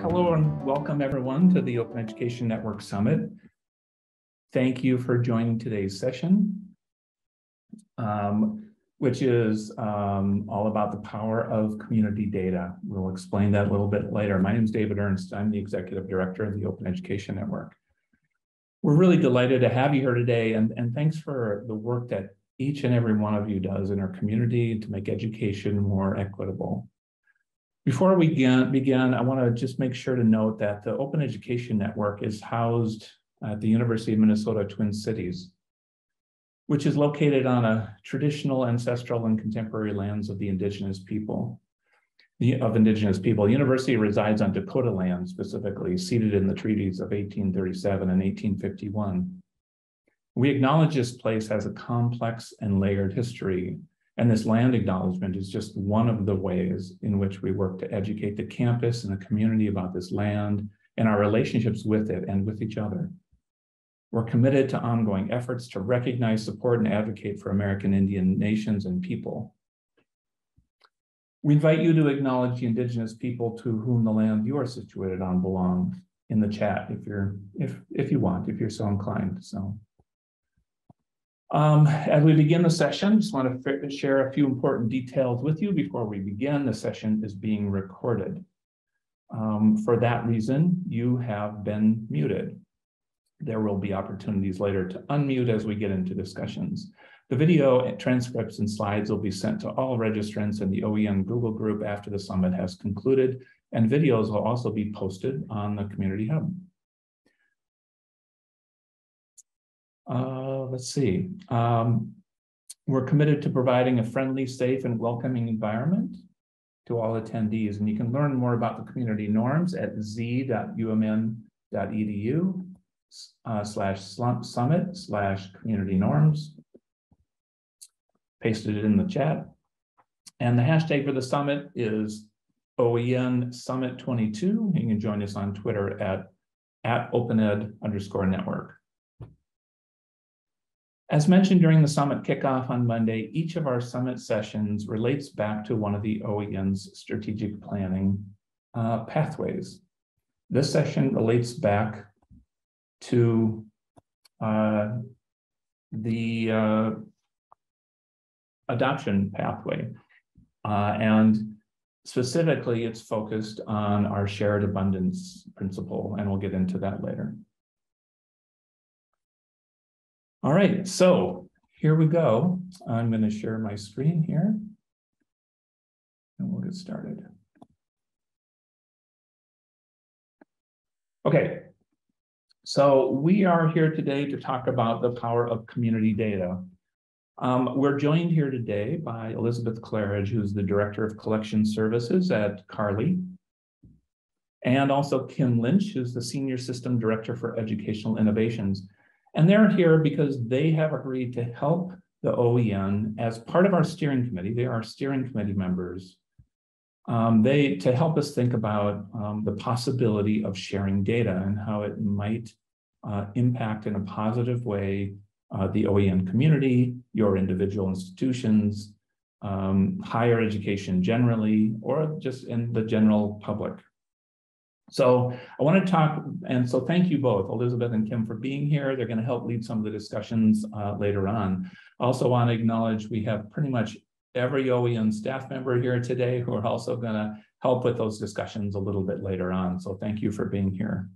Hello and welcome everyone to the Open Education Network Summit. Thank you for joining today's session, which is all about the power of community data. We'll explain that a little bit later. My name is David Ernst. I'm the Executive Director of the Open Education Network. We're really delighted to have you here today, and thanks for the work that each and every one of you does in our community to make education more equitable. Before we begin, I want to just make sure to note that the Open Education Network is housed at the University of Minnesota Twin Cities, which is located on a traditional, ancestral, and contemporary lands of the indigenous people. The university resides on Dakota land, specifically, seated in the treaties of 1837 and 1851. We acknowledge this place has a complex and layered history, and this land acknowledgement is just one of the ways in which we work to educate the campus and the community about this land and our relationships with it and with each other. We're committed to ongoing efforts to recognize, support, and advocate for American Indian nations and people. We invite you to acknowledge the indigenous people to whom the land you are situated on belongs in the chat if you want, if you're so inclined. As we begin the session, just want to share a few important details with you before we begin. The session is being recorded. For that reason, you have been muted. There will be opportunities later to unmute as we get into discussions. The video, transcripts, and slides will be sent to all registrants in the OEN Google group after the summit has concluded, and videos will also be posted on the Community Hub. Let's see. We're committed to providing a friendly, safe, and welcoming environment to all attendees, and you can learn more about the community norms at z.umn.edu/summit/community norms. Pasted it in the chat. And the hashtag for the summit is OEN Summit 22. You can join us on Twitter at @OpenEd_network. As mentioned during the summit kickoff on Monday, each of our summit sessions relates back to one of the OEN's strategic planning pathways. This session relates back to the adoption pathway, and specifically it's focused on our shared abundance principle, and we'll get into that later. All right, so here we go. I'm going to share my screen here, and we'll get started. Okay, so we are here today to talk about the power of community data. We're joined here today by Elizabeth Claridge, who's the Director of Collection Services at Carly, and also Kim Lynch, who's the Senior System Director for Educational Innovations. And they're here because they have agreed to help the OEN as part of our steering committee. They are steering committee members. To help us think about the possibility of sharing data and how it might impact in a positive way the OEN community, your individual institutions, higher education generally, or just in the general public. So I want to talk, and so thank you both, Elizabeth and Kim, for being here. They're going to help lead some of the discussions later on. I also want to acknowledge we have pretty much every OEN staff member here today who are also going to help with those discussions a little bit later on. So thank you for being here.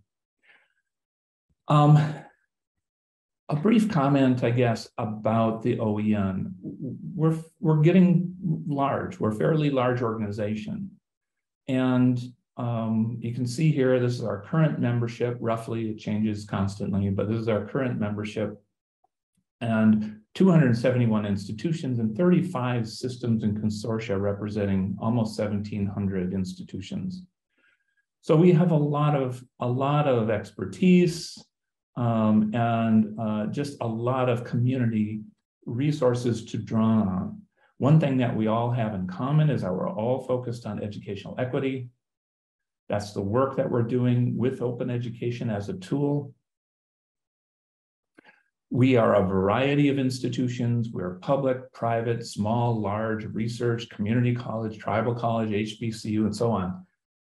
A brief comment, I guess, about the OEN. We're getting large. We're a fairly large organization. And you can see here, this is our current membership. Roughly, it changes constantly, but this is our current membership. And 271 institutions and 35 systems and consortia representing almost 1,700 institutions. So we have a lot of expertise and just a lot of community resources to draw on. One thing that we all have in common is that we're all focused on educational equity. That's the work that we're doing with open education as a tool. We are a variety of institutions. We're public, private, small, large, research, community college, tribal college, HBCU, and so on.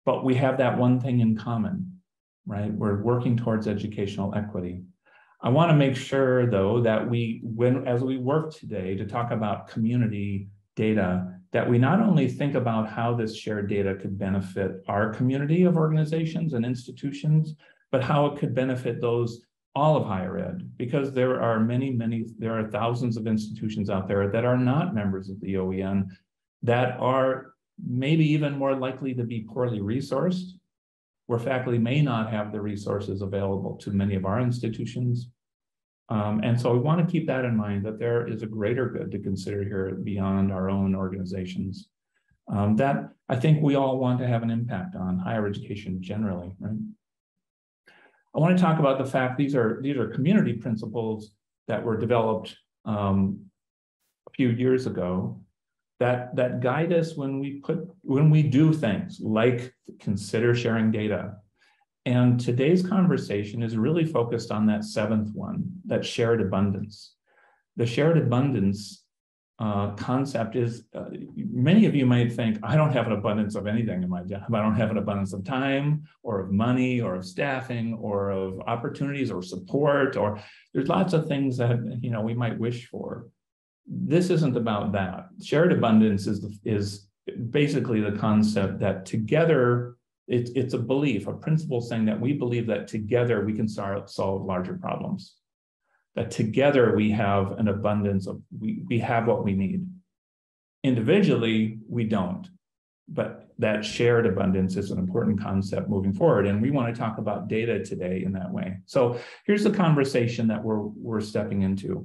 but we have that one thing in common, right? We're working towards educational equity. I want to make sure, though, that as we work today to talk about community data, that we not only think about how this shared data could benefit our community of organizations and institutions, but how it could benefit all of higher ed, because there are thousands of institutions out there that are not members of the OEN that are maybe even more likely to be poorly resourced, where faculty may not have the resources available to many of our institutions. And so we want to keep that in mind, that there is a greater good to consider here beyond our own organizations. That I think we all want to have an impact on higher education generally, right? I want to talk about the fact these are community principles that were developed a few years ago that guide us when we do things like consider sharing data. And today's conversation is really focused on that seventh one, that shared abundance. The shared abundance concept is, many of you might think, I don't have an abundance of anything in my job. I don't have an abundance of time or of money or of staffing or of opportunities or support, or there's lots of things that we might wish for. This isn't about that. Shared abundance is basically the concept that together, it's a belief, a principle saying that we believe that together we can solve larger problems. That together we have an abundance of, we have what we need. Individually, we don't, but that shared abundance is an important concept moving forward. And we want to talk about data today in that way. So here's the conversation that we're stepping into.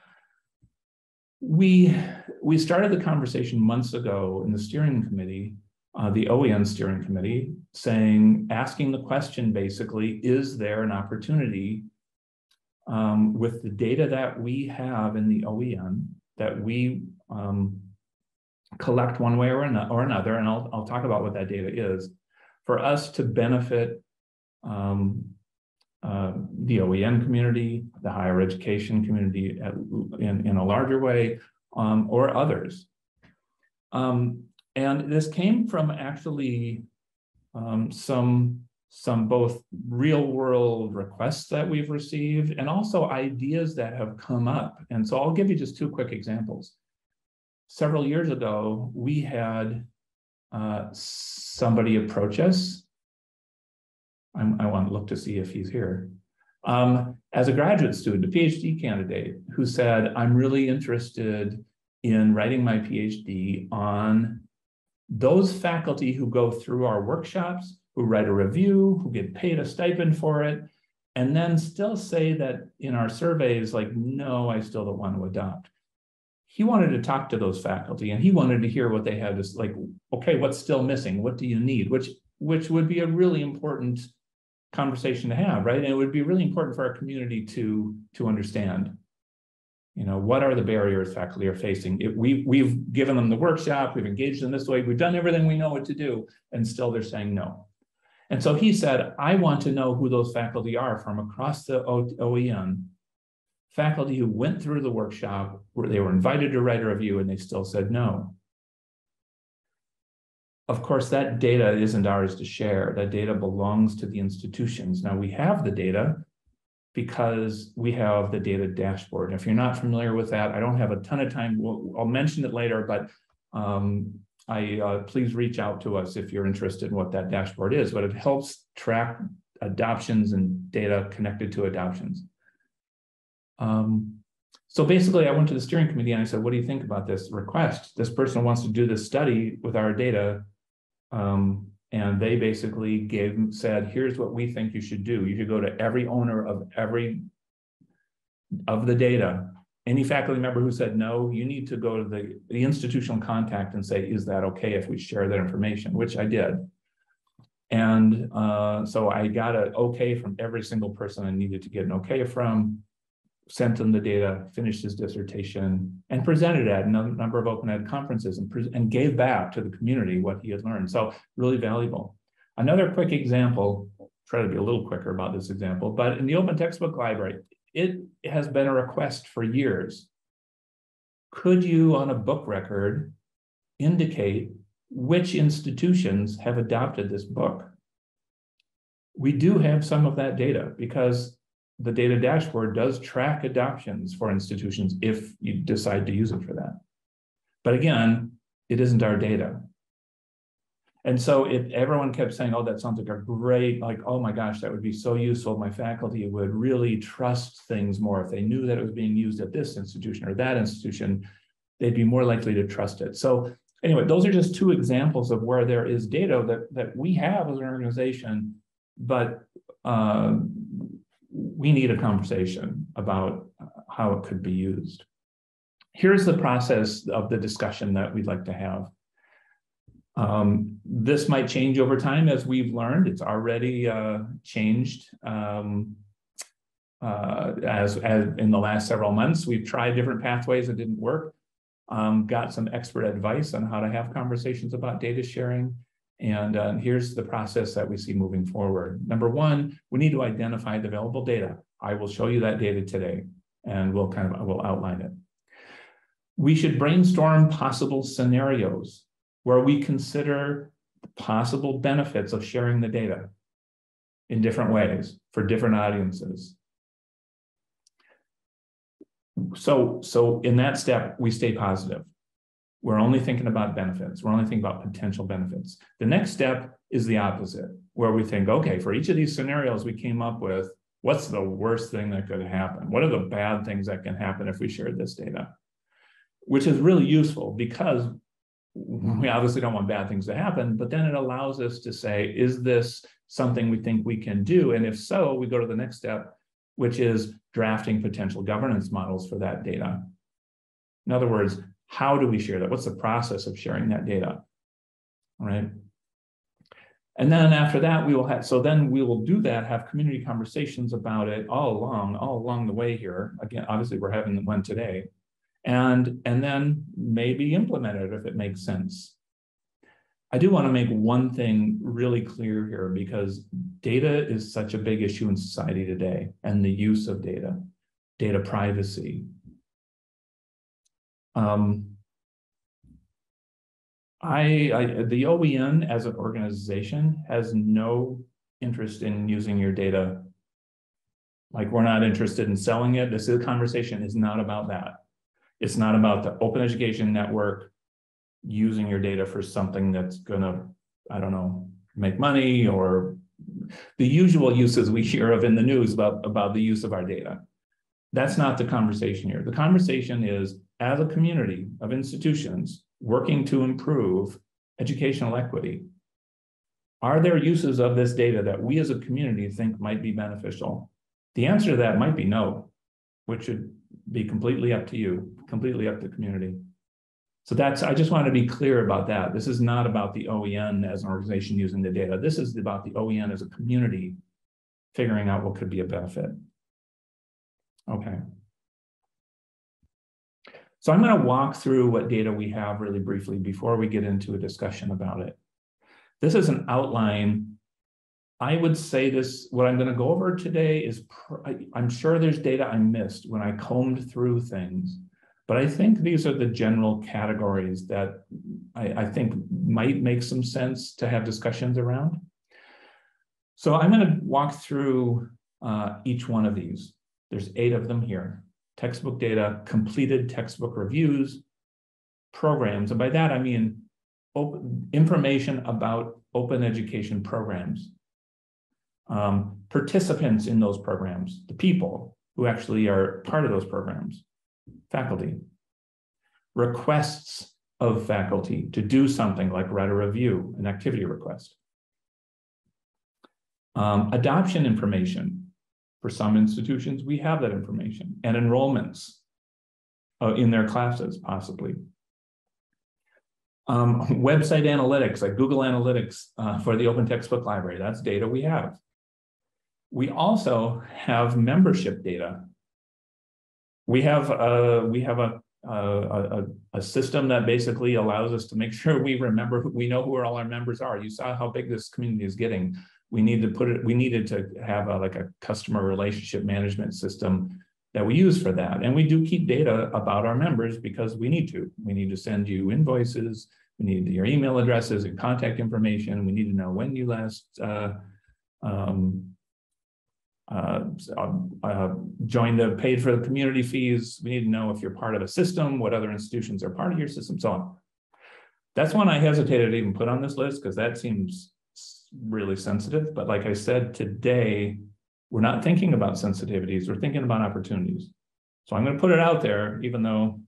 We started the conversation months ago in the steering committee, the OEN Steering Committee, asking the question basically, is there an opportunity with the data that we have in the OEN that we collect one way or another, and I'll talk about what that data is, for us to benefit the OEN community, the higher education community in a larger way, or others. And this came from actually some both real world requests that we've received and also ideas that have come up. And so I'll give you just two quick examples. Several years ago, we had somebody approach us. I want to look to see if he's here. As a graduate student, a PhD candidate, who said, I'm really interested in writing my PhD on those faculty who go through our workshops, who write a review, who get paid a stipend for it, and then still say that in our surveys, like, no, I still don't want to adopt. He wanted to talk to those faculty, and he wanted to hear what they had to, like, okay, what's still missing? What do you need? Which would be a really important conversation to have, right? And it would be really important for our community to understand. What are the barriers faculty are facing? We've given them the workshop, we've engaged in this way, we've done everything we know what to do, and still they're saying no. And so he said, I want to know who those faculty are from across the OEN, faculty who went through the workshop, where they were invited to write a review, and they still said no. Of course, that data isn't ours to share. That data belongs to the institutions. Now, we have the data because we have the data dashboard. If you're not familiar with that, I don't have a ton of time. I'll mention it later, but please reach out to us if you're interested in what that dashboard is. But it helps track adoptions and data connected to adoptions. So basically, I went to the steering committee and I said, what do you think about this request? This person wants to do this study with our data. And they basically said, here's what we think you should do. You should go to every owner of the data. Any faculty member who said no, you need to go to the institutional contact and say, is that okay if we share that information? Which I did. And so I got an okay from every single person I needed to get an okay from, sent him the data, finished his dissertation, and presented at a number of open ed conferences and gave back to the community what he had learned. So really valuable. Another quick example, try to be a little quicker about this example, but in the open textbook library, it has been a request for years. Could you, on a book record, indicate which institutions have adopted this book. We do have some of that data because the data dashboard does track adoptions for institutions if you decide to use it for that. But again, it isn't our data. And so everyone kept saying, oh, that sounds like a great, like, oh my gosh, that would be so useful. My faculty would really trust things more. If they knew that it was being used at this institution or that institution, they'd be more likely to trust it. So anyway, those are just two examples of where there is data that we have as an organization, but we need a conversation about how it could be used. Here's the process of the discussion that we'd like to have. This might change over time as we've learned. It's already changed as in the last several months. We've tried different pathways that didn't work, got some expert advice on how to have conversations about data sharing. And here's the process that we see moving forward. Number one, we need to identify the available data. I will show you that data today, and we'll outline it. We should brainstorm possible scenarios where we consider the possible benefits of sharing the data in different ways for different audiences. So in that step, we stay positive. We're only thinking about benefits. We're only thinking about potential benefits. The next step is the opposite, where we think, okay, for each of these scenarios we came up with, what's the worst thing that could happen? What are the bad things that can happen if we share this data? Which is really useful because we obviously don't want bad things to happen, but then it allows us to say, is this something we think we can do? And if so, we go to the next step, which is drafting potential governance models for that data. In other words, how do we share that? What's the process of sharing that data, right? And then after that, we will do that, have community conversations about it all along the way here. Again, obviously we're having one today. And then maybe implement it if it makes sense. I do want to make one thing really clear here because data is such a big issue in society today and the use of data privacy. The OEN as an organization has no interest in using your data. Like, we're not interested in selling it. This conversation is not about that. It's not about the Open Education Network using your data for something that's gonna, I don't know, make money or the usual uses we hear of in the news about the use of our data. That's not the conversation here. The conversation is, as a community of institutions working to improve educational equity, are there uses of this data that we as a community think might be beneficial? The answer to that might be no, which should be completely up to you, completely up to the community. So I just want to be clear about that. This is not about the OEN as an organization using the data. This is about the OEN as a community figuring out what could be a benefit. Okay. So I'm going to walk through what data we have really briefly before we get into a discussion about it. This is an outline. I would say what I'm going to go over today is, I'm sure there's data I missed when I combed through things, but I think these are the general categories that I think might make some sense to have discussions around. So I'm going to walk through each one of these. There's 8 of them here. Textbook data, completed textbook reviews, programs, and by that I mean information about open education programs. Participants in those programs, the people who actually are part of those programs, faculty, requests of faculty to do something like write a review, an activity request, adoption information. For some institutions, we have that information, and enrollments in their classes, possibly. Website analytics, like Google Analytics for the Open Textbook Library, that's data we have. We also have membership data. We have a system that basically allows us to make sure we know who all our members are. You saw how big this community is getting. We needed to have a customer relationship management system that we use for that. And we do keep data about our members because we need to. We need to send you invoices. We need your email addresses and contact information. We need to know when you last joined paid for the community fees. We need to know if you're part of a system, what other institutions are part of your system, so on. That's one I hesitated to even put on this list because that seems really sensitive. But like I said, today, we're not thinking about sensitivities, we're thinking about opportunities. So I'm going to put it out there, even though,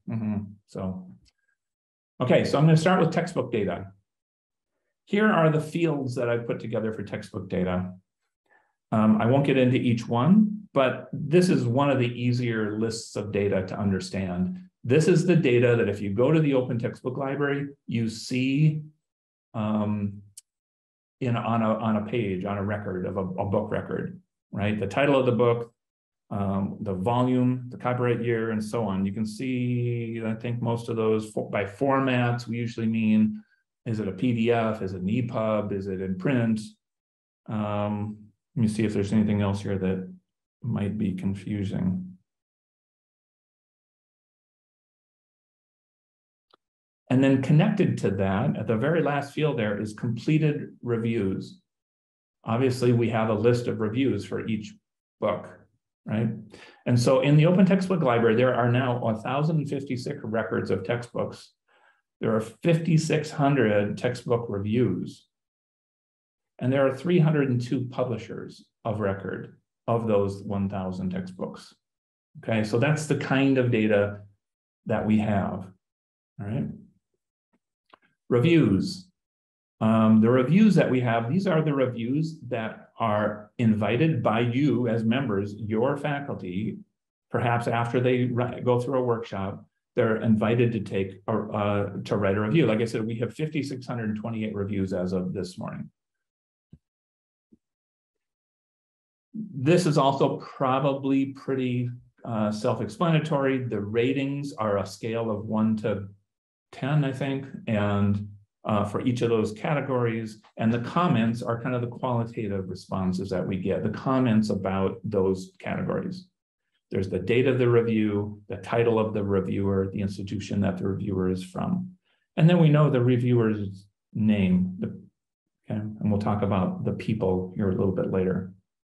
okay, so I'm going to start with textbook data. Here are the fields that I put together for textbook data. I won't get into each one, but this is one of the easier lists of data to understand. This is the data that if you go to the Open Textbook Library, you see on a page, on a record of a book record, right? The title of the book, the volume, the copyright year, and so on. You can see, I think most of those by formats, we usually mean, is it a PDF? Is it an EPUB? Is it in print? Let me see if there's anything else here that might be confusing. And then connected to that, at the very last field there is completed reviews. Obviously, we have a list of reviews for each book, right? And so in the Open Textbook Library, there are now 1,056 records of textbooks. There are 5,600 textbook reviews. And there are 302 publishers of record of those 1,000 textbooks. Okay, so that's the kind of data that we have, all right? Reviews. The reviews that we have, these are the reviews that are invited by you as members, your faculty, perhaps after they go through a workshop, they're invited to take to write a review. Like I said, we have 5,628 reviews as of this morning. This is also probably pretty self-explanatory. The ratings are a scale of 1 to 10, I think, and for each of those categories. And the comments are kind of the qualitative responses that we get, the comments about those categories. There's the date of the review, the title of the reviewer, the institution that the reviewer is from. And then we know the reviewer's name, okay? And we'll talk about the people here a little bit later.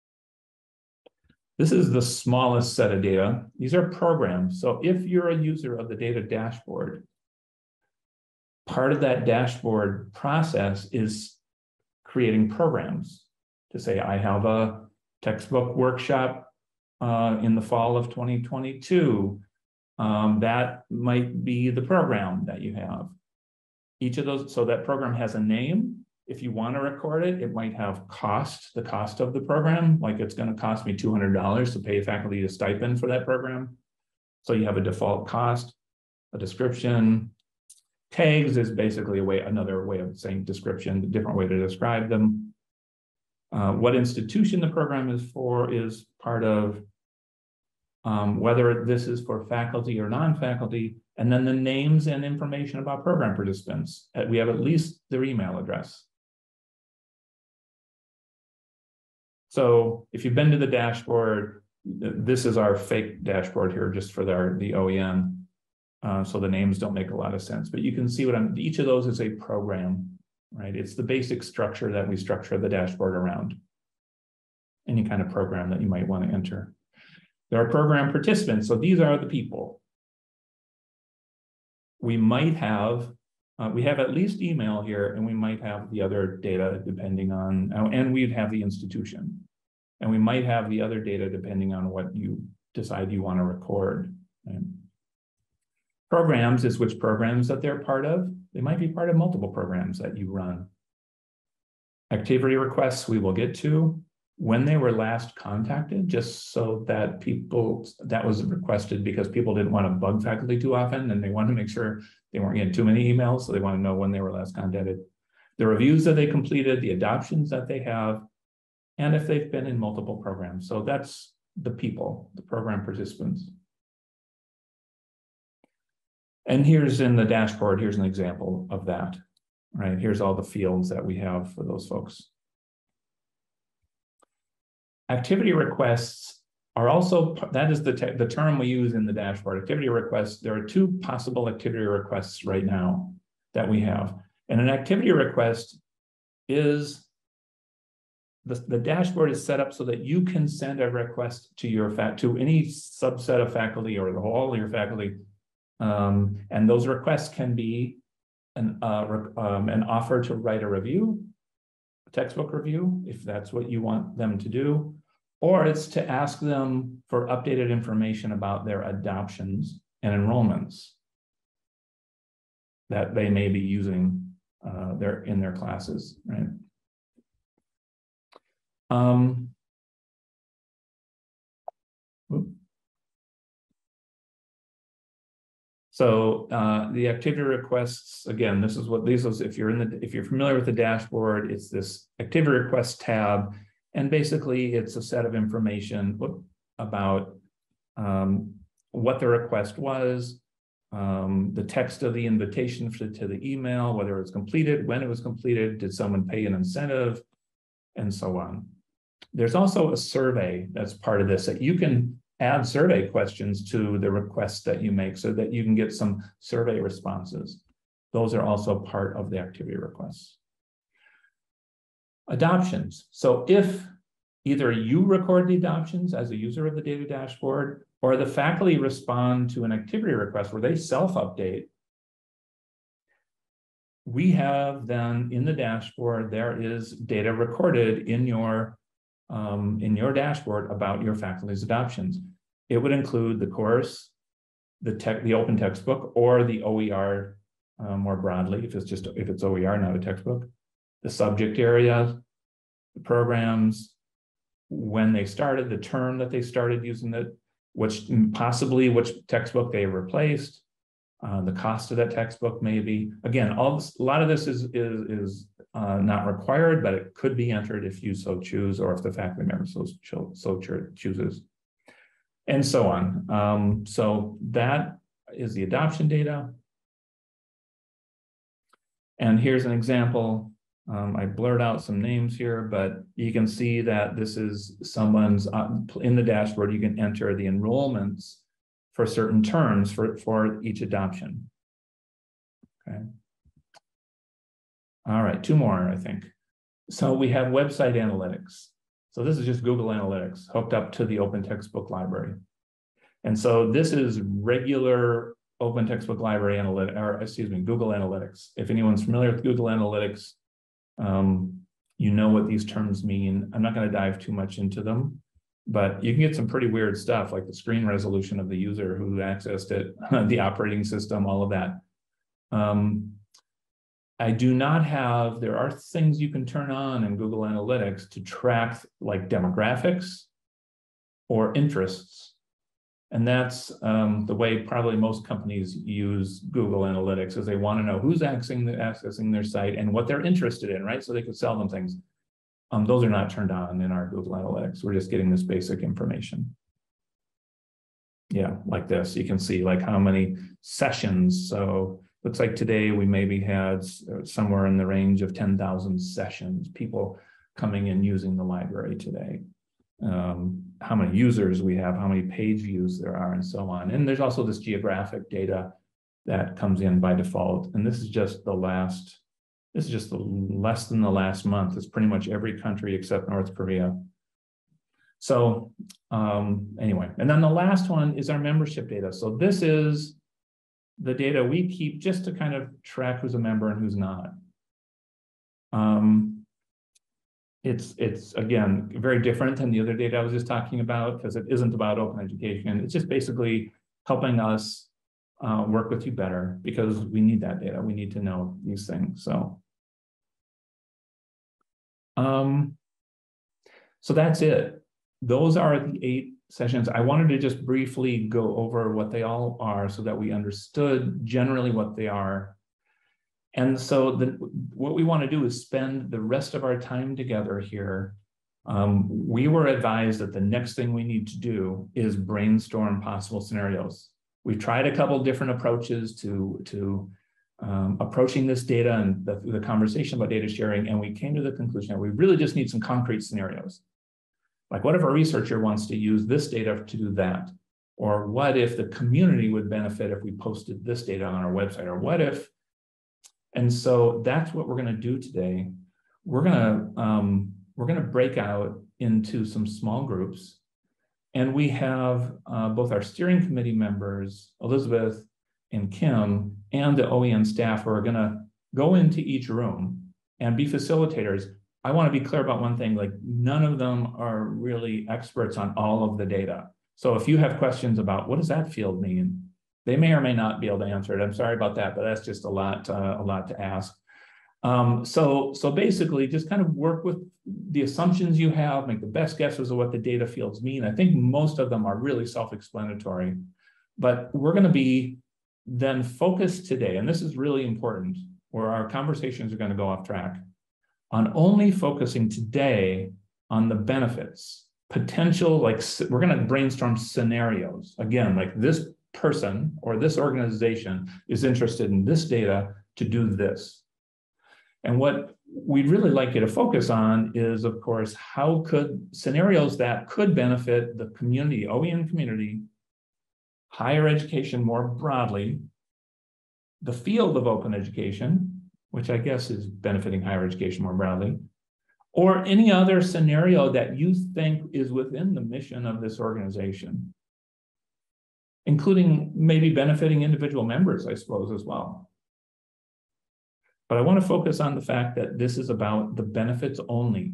This is the smallest set of data. These are programs. So if you're a user of the data dashboard, part of that dashboard process is creating programs to say, I have a textbook workshop in the fall of 2022. That might be the program that you have. Each of those, so that program has a name. If you want to record it, it might have cost, the cost of the program, like it's going to cost me $200 to pay faculty a stipend for that program. So you have a default cost, a description. Tags is basically another way of saying description, a different way to describe them. What institution the program is for is part of, whether this is for faculty or non-faculty, and then the names and information about program participants. We have at least their email address. So if you've been to the dashboard, this is our fake dashboard here just for the OEN. So the names don't make a lot of sense, but you can see each of those is a program, right? It's the basic structure that we structure the dashboard around. Any kind of program that you might want to enter. There are program participants, so these are the people. We might have, we have at least email here, and we might have the other data depending on, and we'd have the institution. And we might have the other data depending on what you decide you want to record. Right? Programs is which programs that they're part of. They might be part of multiple programs that you run. Activity requests we will get to. When they were last contacted, just so that that was requested because people didn't want to bug faculty too often and they wanted to make sure they weren't getting too many emails, so they want to know when they were last contacted. The reviews that they completed, the adoptions that they have, and if they've been in multiple programs. So that's the people, the program participants. And here's in the dashboard, here's an example of that, right? Here's all the fields that we have for those folks. Activity requests are also, that is the term we use in the dashboard. Activity requests, there are two possible activity requests right now. that we have. And an activity request is, the dashboard is set up so that you can send a request to to any subset of faculty or the whole of your faculty. And those requests can be an offer to write a review, a textbook review, if that's what you want them to do, or it's to ask them for updated information about their adoptions and enrollments that they may be using in their classes, right? So the activity requests, again, this is what these are. If you're familiar with the dashboard, it's this activity request tab, and basically it's a set of information about what the request was, the text of the invitation to the email, whether it was completed, when it was completed, did someone pay an incentive, and so on. There's also a survey that's part of this that you can add survey questions to the requests that you make so that you can get some survey responses. Those are also part of the activity requests. Adoptions. So if either you record the adoptions as a user of the data dashboard, or the faculty respond to an activity request where they self-update, we have then in the dashboard, there is data recorded in your dashboard about your faculty's adoptions. It would include the course, the open textbook, or the OER more broadly, if it's OER, not a textbook, the subject area, the programs, when they started, the term that they started using it, which textbook they replaced, the cost of that textbook maybe. Again, a lot of this is not required, but it could be entered if you so choose, or if the faculty member so chooses, and so on. So that is the adoption data. And here's an example. I blurred out some names here, but you can see that this is someone's in the dashboard. You can enter the enrollments for certain terms for each adoption. Okay. All right, two more, I think. So we have website analytics. So this is just Google Analytics hooked up to the Open Textbook Library. And so this is regular Open Textbook Library analytics, or excuse me, Google Analytics. If anyone's familiar with Google Analytics, you know what these terms mean. I'm not going to dive too much into them, but you can get some pretty weird stuff like the screen resolution of the user who accessed it, the operating system, all of that. I do not have, there are things you can turn on in Google Analytics to track like demographics or interests. And that's the way probably most companies use Google Analytics, is they want to know who's accessing their site and what they're interested in, right? So they could sell them things. Those are not turned on in our Google Analytics. We're just getting this basic information. Yeah, like this, you can see like how many sessions. So looks like today we maybe had somewhere in the range of 10,000 sessions, people coming in using the library today. How many users we have, how many page views there are, and so on. And there's also this geographic data that comes in by default. And this is just less than the last month. It's pretty much every country except North Korea. So anyway, and then the last one is our membership data. So this is the data we keep just to kind of track who's a member and who's not. It's again, very different than the other data I was just talking about, because it isn't about open education. It's just basically helping us work with you better, because we need that data. We need to know these things. So that's it. Those are the 8 sessions. I wanted to just briefly go over what they all are so that we understood generally what they are. And so what we want to do is spend the rest of our time together here. We were advised that the next thing we need to do is brainstorm possible scenarios. We've tried a couple different approaches to approaching this data and the conversation about data sharing, and we came to the conclusion that we really just need some concrete scenarios. Like, what if a researcher wants to use this data to do that? Or what if the community would benefit if we posted this data on our website? Or what if And so that's what we're going to do today. We're going to break out into some small groups. And we have both our steering committee members, Elizabeth and Kim, and the OEN staff who are going to go into each room and be facilitators. I want to be clear about one thing, like none of them are really experts on all of the data. So if you have questions about what does that field mean, they may or may not be able to answer it. I'm sorry about that, but that's just a lot to ask. So basically just kind of work with the assumptions you have, make the best guesses of what the data fields mean. I think most of them are really self-explanatory, but we're going to be then focused today, and this is really important, where our conversations are going to go off track, on only focusing today on the benefits, potential, like we're going to brainstorm scenarios. Again, like this person or this organization is interested in this data to do this. And what we'd really like you to focus on is, of course, how could scenarios that could benefit the community, OEN community, higher education more broadly, the field of open education, which I guess is benefiting higher education more broadly, or any other scenario that you think is within the mission of this organization, including maybe benefiting individual members, I suppose, as well. But I want to focus on the fact that this is about the benefits only.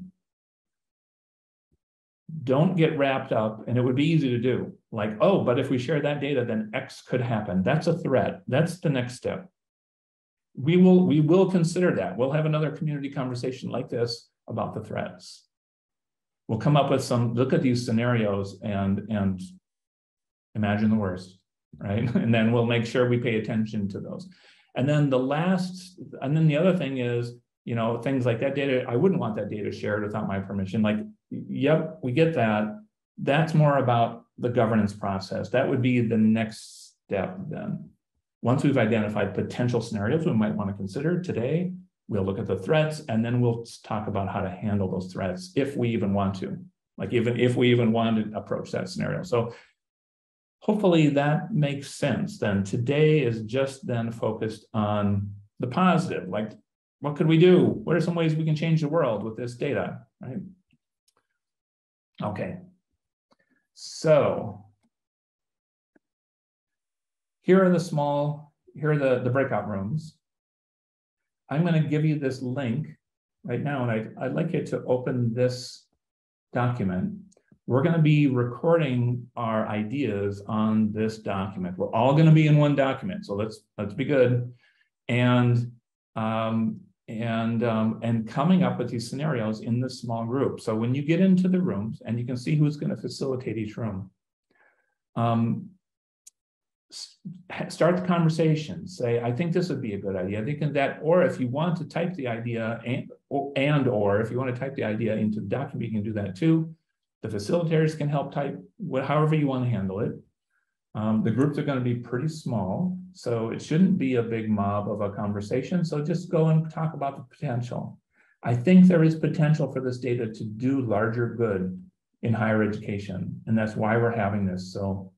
Don't get wrapped up, and it would be easy to do, like, oh, but if we share that data, then X could happen. That's a threat. That's the next step. We will consider that. We'll have another community conversation like this about the threats. We'll come up with some, look at these scenarios and imagine the worst, right? And then we'll make sure we pay attention to those. And then the other thing is, you know, things like that data, I wouldn't want that data shared without my permission. Like, yep, we get that. That's more about the governance process. That would be the next step then. Once we've identified potential scenarios we might want to consider today, we'll look at the threats, and then we'll talk about how to handle those threats if we even want to, like even if we even want to approach that scenario. So hopefully that makes sense. Then today is just then focused on the positive, like what could we do? What are some ways we can change the world with this data, right? Okay, so here are the breakout rooms. I'm going to give you this link right now, and I'd like you to open this document. We're going to be recording our ideas on this document. We're all going to be in one document, so let's be good, and coming up with these scenarios in this small group. So when you get into the rooms, and you can see who's going to facilitate each room, start the conversation. Say, I think this would be a good idea. I think that, or if you want to type the idea, or if you want to type the idea into the document, you can do that too. The facilitators can help type however you want to handle it. The groups are going to be pretty small, so it shouldn't be a big mob of a conversation. So just go and talk about the potential. I think there is potential for this data to do larger good in higher education, and that's why we're having this. So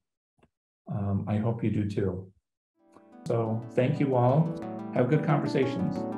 I hope you do too. So thank you all. Have good conversations.